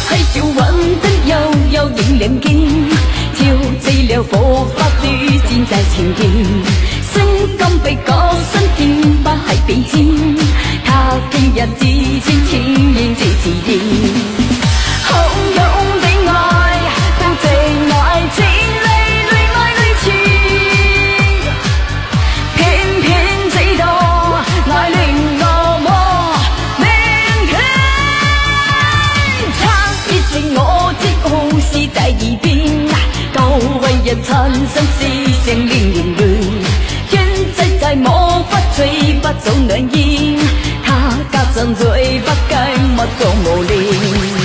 喺照雲燈悠悠影亮鏡，調製了火花對戰在情境，心甘被歌聲填不係比肩，他今日之前情緣最自然，洶湧的愛到最愛千里淚愛淚前，偏偏這道愛令我莫明天，唱一句我的故事在耳邊，高為人產生思想令人亂，天在魔法吹不走暖意，他加上嘴不該乜都無聊。